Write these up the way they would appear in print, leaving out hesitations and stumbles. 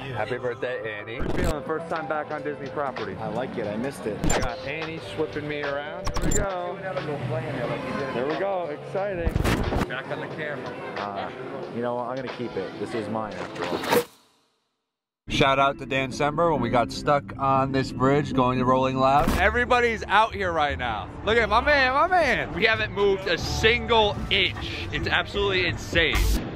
Happy birthday, Annie. I'm feeling first time back on Disney property. I like it. I missed it. I got Annie whipping me around. Here we go. There we go. Exciting. Back on the camera. You know what? I'm gonna keep it. This is mine after all. Shout out to Dan Sember when we got stuck on this bridge going to Rolling Loud. Everybody's out here right now. Look at my man. We haven't moved a single inch. It's absolutely insane.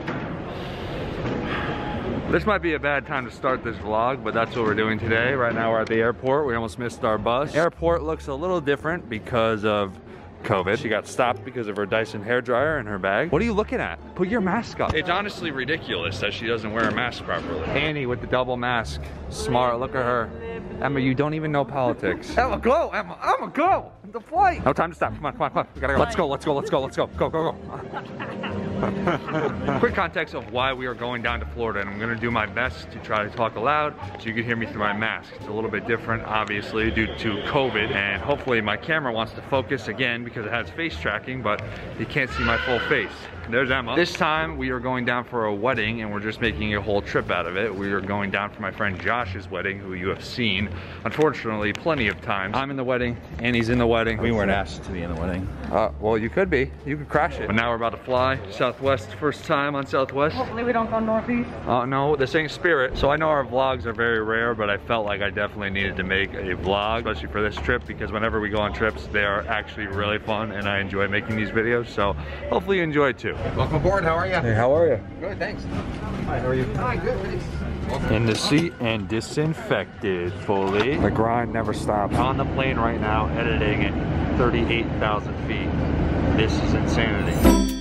This might be a bad time to start this vlog, but that's what we're doing today. Right now we're at the airport. We almost missed our bus. Airport looks a little different because of COVID. She got stopped because of her Dyson hairdryer in her bag. What are you looking at? Put your mask on. It's honestly ridiculous that she doesn't wear a mask properly. Annie with the double mask. Smart, look at her. Emma, you don't even know politics. Emma, go, Emma, go. The flight. No time to stop. Come on. We gotta go. Let's go. Go. Quick context of why we are going down to Florida, and I'm gonna do my best to try to talk aloud so you can hear me through my mask. It's a little bit different, obviously, due to COVID, and hopefully my camera wants to focus again because it has face tracking, but you can't see my full face. There's Emma. This time we are going down for a wedding and we're just making a whole trip out of it. We are going down for my friend Josh's wedding, who you have seen, unfortunately, plenty of times. I'm in the wedding, Annie's in the wedding. We weren't asked to be in the wedding. Well, you could be. You could crash it. But now we're about to fly. Southwest, first time on Southwest. Hopefully we don't go northeast. No, this ain't Spirit. So I know our vlogs are very rare, but I felt like I definitely needed to make a vlog, especially for this trip, because whenever we go on trips, they are actually really fun and I enjoy making these videos. So hopefully you enjoy too. Welcome aboard, how are you? Hey, how are you? Good, thanks. Hi, how are you? Hi, good, thanks. In the seat and disinfected fully. The grind never stops. On the plane right now, editing at 38,000 feet. This is insanity.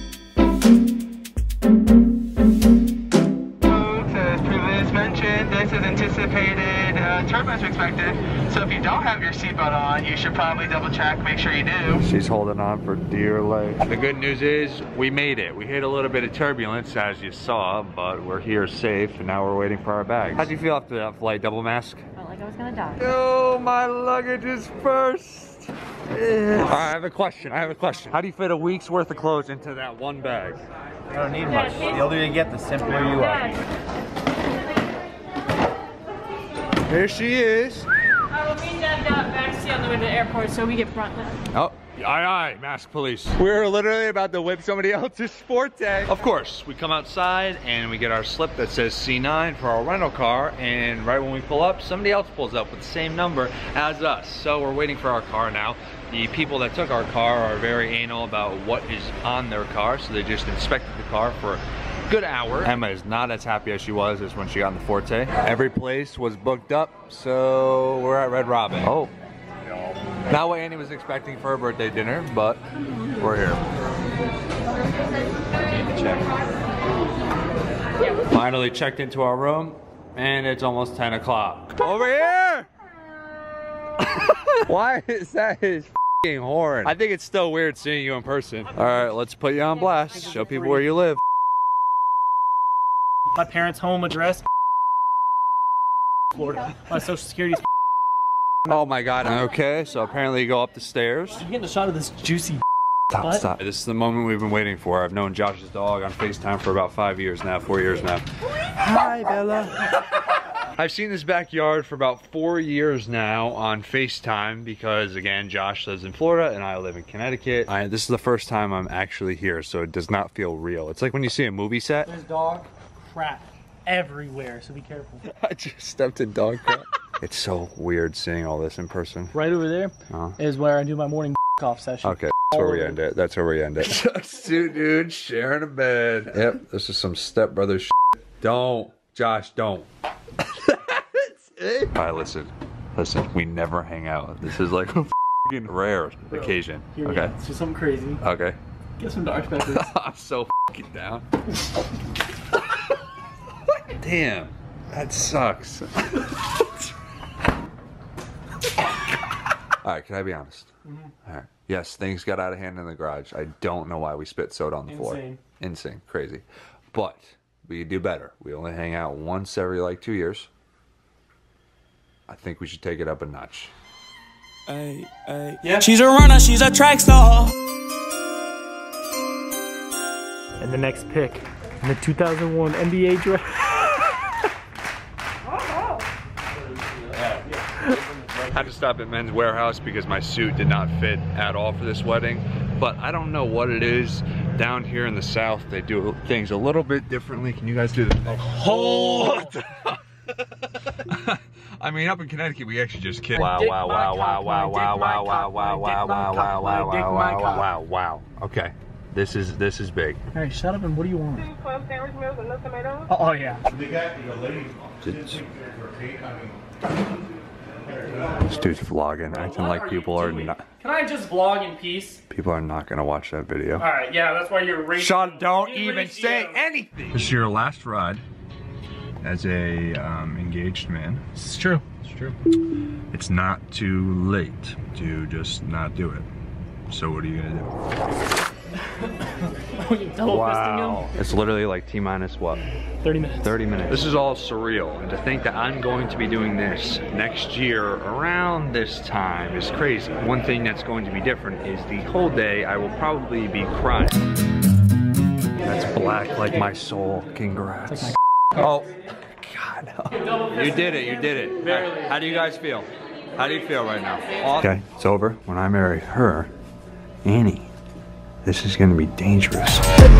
As previously mentioned, this is anticipated turbulence expected. So if you don't have your seatbelt on, you should probably double check, make sure you do. She's holding on for dear life. The good news is we made it. We hit a little bit of turbulence as you saw, but we're here safe and now we're waiting for our bags. How'd you feel after that flight? Double mask? Felt like I was gonna die. Oh, my luggage is first. All right, I have a question. How do you fit a week's worth of clothes into that one bag? I don't need much. The older you get, the simpler you are. Here she is. Well, me and Dad got backseat on the way to the airport, so we get front left. Oh, aye, mask police. We're literally about to whip somebody else's sport tag. Of course, we come outside and we get our slip that says C9 for our rental car, and right when we pull up, somebody else pulls up with the same number as us. So we're waiting for our car now. The people that took our car are very anal about what is on their car, so they just inspected the car for a good hour. Emma is not as happy as she was as when she got in the Forte. Every place was booked up, so we're at Red Robin. Oh. Not what Annie was expecting for her birthday dinner, but we're here. Finally checked into our room, and it's almost 10 o'clock. Over here! Why is that his f***ing horn? I think it's still weird seeing you in person. All right, let's put you on blast. Show people where you live. My parents' home address, Florida. My social security is. Oh my God. Okay, so apparently you go up the stairs. I'm getting a shot of this juicy. Stop. This is the moment we've been waiting for. I've known Josh's dog on FaceTime for about 4 years now. Hi, Bella. I've seen this backyard for about 4 years now on FaceTime because, again, Josh lives in Florida and I live in Connecticut. This is the first time I'm actually here, so it does not feel real. It's like when you see a movie set. There's dog crap everywhere, so be careful. I just stepped in dog crap. It's so weird seeing all this in person. Right over there is where I do my morning off session. Okay, that's where we end it. That's where we end it. Just two dudes sharing a bed. Yep, this is some stepbrother shit. Don't, Josh, don't. That's it. All right, listen, we never hang out. This is like a f***ing rare occasion. Okay. It's just something crazy. Okay. Get some dark peppers. I'm so f***ing down. Damn, that sucks. All right, can I be honest? All right. Yes, things got out of hand in the garage. I don't know why we spit soda on the floor. Insane, crazy. But we do better. We only hang out once every like 2 years. I think we should take it up a notch. Hey, hey. Yeah. She's a runner, she's a track star. And the next pick in the 2001 NBA draft. Had to stop at Men's Warehouse because my suit did not fit at all for this wedding. But I don't know what it is. Down here in the South, they do things a little bit differently. Can you guys do the hold? I mean, up in Connecticut, we actually just kid. Wow, wow, wow, wow, wow, wow, wow, wow, wow, wow, wow, wow, wow, wow, wow. Okay, this is big. All right, shut up and what do you want? 2 club sandwich meals and no tomatoes. Oh yeah. This dude's vlogging, acting like people are not. Can I just vlog in peace? People are not gonna watch that video. All right, yeah, that's why you're racing. Sean, don't even say anything. This is your last ride as a engaged man. It's true. It's true. It's not too late to just not do it. So what are you gonna do? Wow. It's literally like T-minus what? 30 minutes. 30 minutes. This is all surreal, and to think that I'm going to be doing this next year around this time is crazy. One thing that's going to be different is the whole day I will probably be crying. That's black like my soul. Congrats. Like oh, God. No. You did it, you did it. Barely. How do you guys feel? How do you feel right now? Okay, it's over. When I marry her, Annie, this is gonna be dangerous.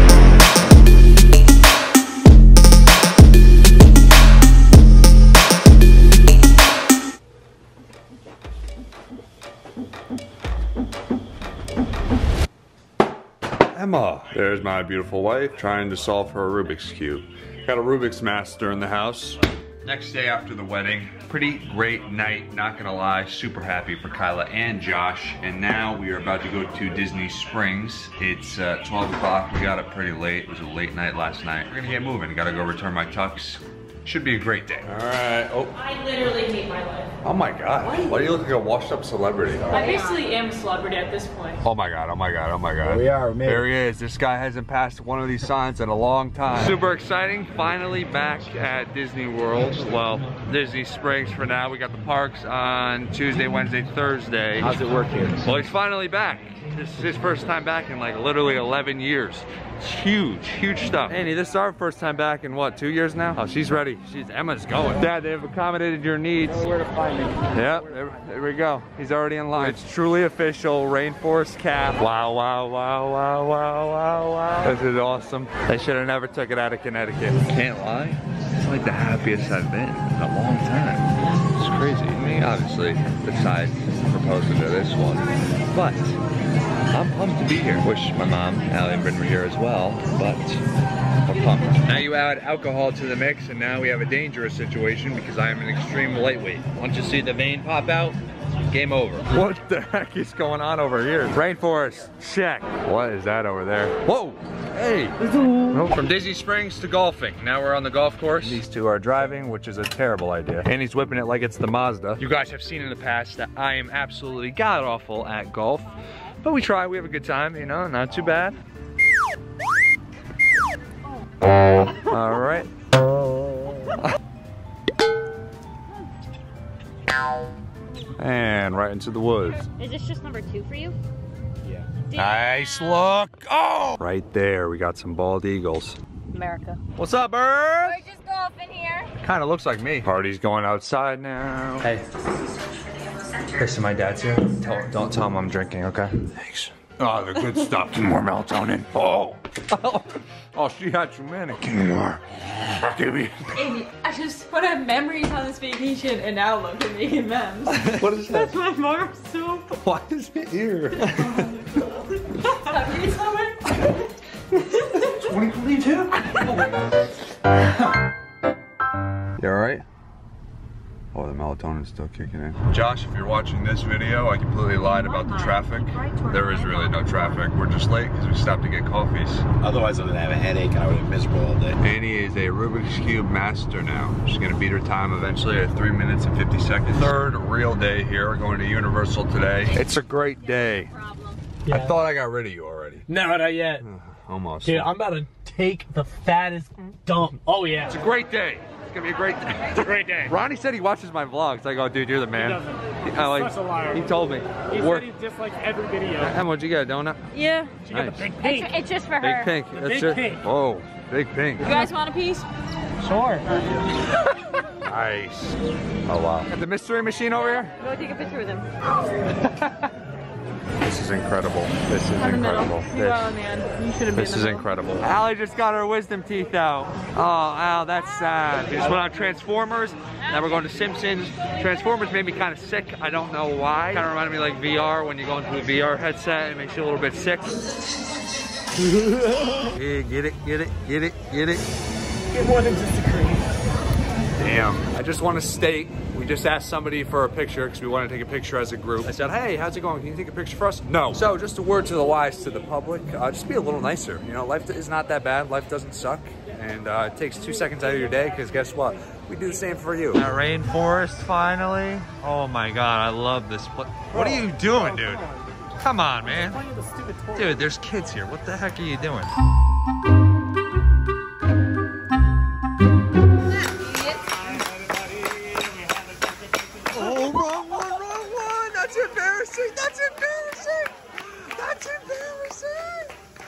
Emma. There's my beautiful wife trying to solve her Rubik's Cube. Got a Rubik's Master in the house. Next day after the wedding, pretty great night, not gonna lie, super happy for Kyla and Josh. And now we are about to go to Disney Springs. It's 12 o'clock, we got up pretty late. It was a late night last night. We're gonna get moving, gotta go return my tux. Should be a great day. All right, oh. I literally hate my life. Oh my God, why do you look like a washed up celebrity though? I basically am a celebrity at this point. Oh my God, oh my God, oh my God. Here we are, man. There he is. This guy hasn't passed one of these signs in a long time. Super exciting, finally back at Disney World. Well, Disney Springs for now. We got the parks on Tuesday, Wednesday, Thursday. How's it work here? Well, he's finally back. This is his first time back in like literally 11 years. It's huge, huge stuff. Annie, this is our first time back in what, 2 years now? Oh, she's ready. Emma's going. Dad, they have accommodated your needs. Know where to find me. Yep, there we go. He's already in line. It's truly official, Rainforest Cap. Wow, wow, wow, wow, wow, wow, wow. This is awesome. They should have never took it out of Connecticut. Can't lie, it's like the happiest I've been in a long time. It's crazy. I mean, obviously, besides proposing to this one, but I'm pumped to be here. Wish my mom, Allie, and Bryn were here as well, but we're pumped. Now you add alcohol to the mix, and now we have a dangerous situation because I am an extreme lightweight. Once you see the vein pop out, game over. What the heck is going on over here? Rainforest, check. What is that over there? Whoa, hey. From Disney Springs to golfing. Now we're on the golf course. These two are driving, which is a terrible idea. And he's whipping it like it's the Mazda. You guys have seen in the past that I am absolutely god-awful at golf. But we try, we have a good time, you know, not too bad. All right. And right into the woods. Is this just number 2 for you? Yeah. Nice look. Oh! Right there, we got some bald eagles. America. What's up, bird? We're just golfing here. Kind of looks like me. Party's going outside now. Hey. Listen, my dad's here. Don't tell him I'm drinking, okay? Thanks. Oh, the good stuff. More melatonin. Oh. Oh, she had too many. Give me more. Give me. Amy, I just put up memories on this vacation and now look at making memes. What is that? That's my marm soup. Why is it here? 2022? You alright? Oh, the melatonin's still kicking in. Josh, if you're watching this video, I completely lied about the traffic. There is really no traffic. We're just late because we stopped to get coffees. Otherwise, I'm gonna have a headache and I would have been miserable all day. Annie is a Rubik's Cube master now. She's gonna beat her time eventually at 3 minutes and 50 seconds. Third real day here. We're going to Universal today. It's a great day. Yeah. I thought I got rid of you already. No, not yet. Almost. Dude, I'm about to take the fattest dump. Oh yeah. It's a great day. It's gonna be a great day. It's a great day. Ronnie said he watches my vlogs. I go, dude, you're the man. He doesn't. He's such a liar. He told me. He said he dislikes every video. Emma, what'd you get, a donut? Yeah. She got the big pink. It's just for her. Big pink. The That's big it. pink. Whoa, big pink. You guys want a piece? Sure. Nice. Oh, wow. Got the mystery machine over here? Go take a picture with him. This is incredible. This is incredible. You are, man. You shouldn't be in the This is middle. incredible. Allie just got her wisdom teeth out. Oh, Al, that's sad. We just went on Transformers. Now we're going to Simpsons. Transformers made me kind of sick. I don't know why. Kind of reminded me like VR. When you go into a VR headset, it makes you a little bit sick. Yeah, get it, get it, get it, get it. Get more than just a cream. Damn. I just want to state, we just asked somebody for a picture because we want to take a picture as a group. I said, hey, how's it going? Can you take a picture for us? No. So just a word to the wise to the public, just be a little nicer. You know, life is not that bad. Life doesn't suck. And it takes 2 seconds out of your day because guess what? We do the same for you. That rainforest finally. Oh my God, I love this place. What are you doing, dude? Come on, man. Dude, there's kids here. What the heck are you doing? Oh, wrong one. That's embarrassing. That's embarrassing. That's embarrassing.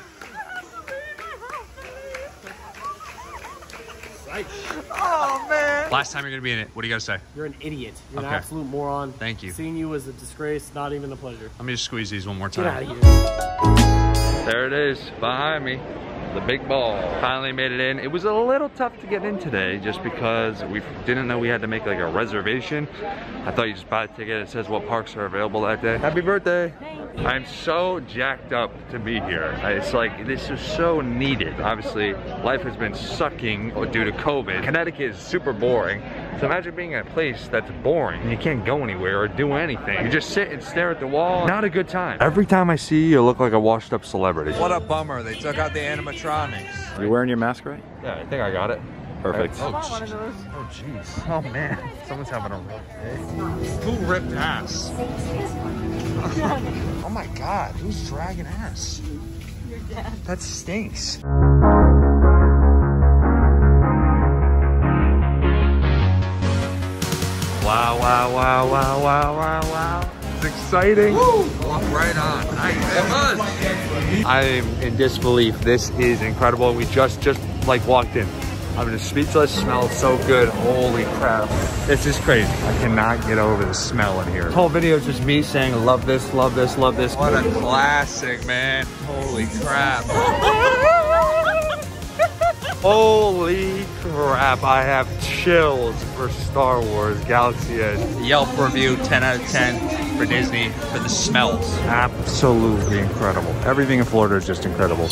Oh, man. Last time you're gonna be in it, what do you gotta say? You're an idiot. You're an Okay. absolute moron. Thank you. Seeing you was a disgrace, not even a pleasure. Let me just squeeze these one more Get time. out of here. There it is, behind me. The big ball. Finally made it in. It was a little tough to get in today just because we didn't know we had to make like a reservation. I thought you just buy a ticket. It says what parks are available that day. Happy birthday. I'm so jacked up to be here. It's like, this is so needed. Obviously, life has been sucking due to COVID. Connecticut is super boring. So imagine being in a place that's boring and you can't go anywhere or do anything. You just sit and stare at the wall. Not a good time. Every time I see you, you look like a washed up celebrity. What a bummer. They took out the animatronics. You wearing your mask right? Yeah, I think I got it. Perfect. Oh, jeez. Oh, man. Someone's having a rough day. Who ripped ass? Oh, my God. Who's dragging ass? Your dad. That stinks. Wow, wow, wow, wow, wow, wow, wow. It's exciting. Woo! Walk right on. Nice. It was. I'm in disbelief. This is incredible. We just like walked in. I'm just speechless. Smells so good. Holy crap. This is crazy. I cannot get over the smell in here. The whole video is just me saying, love this, love this, love this. What a classic, man. Holy crap. Holy crap. I have chills for Star Wars Galaxy Edge. Yelp review 10 out of 10 for Disney for the smells. Absolutely incredible. Everything in Florida is just incredible.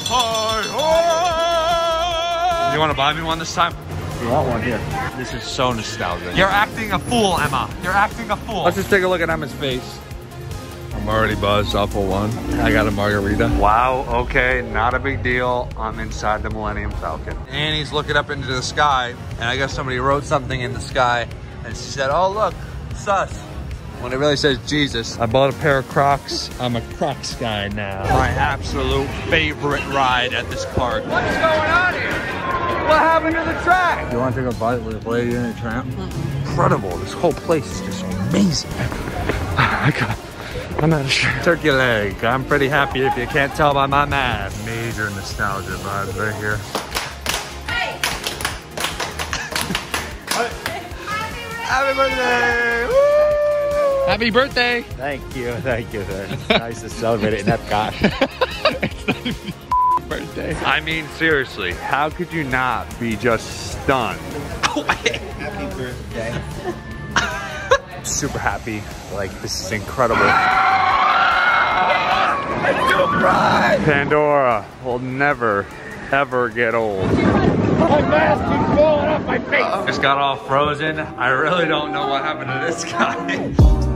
You want to buy me one this time? You want one here? This is so nostalgic. You're acting a fool, Emma. You're acting a fool. Let's just take a look at Emma's face. I'm already buzzed off of one. I got a margarita. Wow, okay, not a big deal. I'm inside the Millennium Falcon. Annie's looking up into the sky, and I guess somebody wrote something in the sky, and she said, oh, look, sus. When it really says Jesus. I bought a pair of Crocs. I'm a Crocs guy now. My absolute favorite ride at this park. What's going on here? What happened to the track? You want to take a bite with Lady and the Tramp? Incredible, this whole place is just amazing. I'm out of shit. Turkey leg. I'm pretty happy if you can't tell by my mask. Major nostalgia vibes right here. Happy birthday! Woo! Happy birthday! Thank you, thank you. It's nice to celebrate it in Epcot. It's not even birthday. I mean, seriously, how could you not be just stunned? Happy birthday. Super happy. Like, this is incredible. Pandora will never, ever get old. My mask keeps falling off my face. Just got all frozen. I really don't know what happened to this guy.